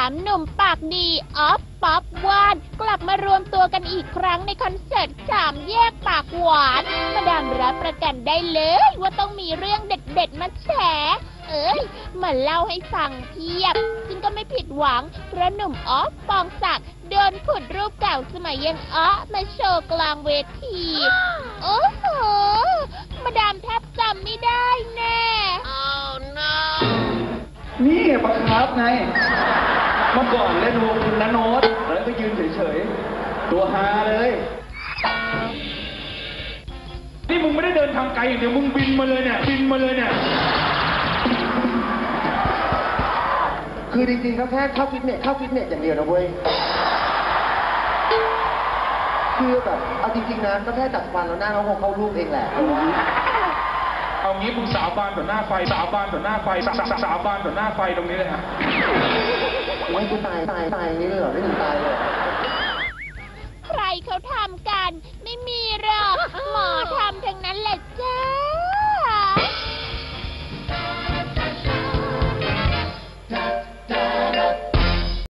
ามหนุ่มปากดีออฟป๊อปวานกลับมารวมตัวกันอีกครั้งในคอนเสิร์ตสามแยกปากหวานมาดามรับประกันได้เลยว่าต้องมีเรื่องเด็ดๆมาแฉมาเล่าให้ฟังเพียบซึ่งก็ไม่ผิดหวังเพราะหนุ่มออฟปองศักดิ์โดนขุดรูปเก่าสมัยยังมาโชว์กลางเวทีโอ้โหมาดามแทบจำไม่ได้แน่ oh, no. นี่ปะครับไงเมื่อก่อนเล่นวงคุณณโน้ตแล้วก็ยืนเฉยๆตัวฮาเลยนี่มึงไม่ได้เดินทางไกลอย่างเดียวมึงบินมาเลยเนี่ยคือจริงๆก็แค่เข้าฟิตเนสอย่างเดียวนะเว้ยคือแบบเอาจริงๆนะก็แค่จัดฟันแล้วหน้าเขาคงเข้ารูปเองแหละเอางี้มึงสาบานต่อหน้าไฟสาบานต่อหน้าไฟตรงนี้เลยฮะไม่กูตายนี่เลยเหรอไม่ถึงตายเลยใครเขาทำกันไม่มีหรอกหมอทำทั้งนั้นแหละจ้า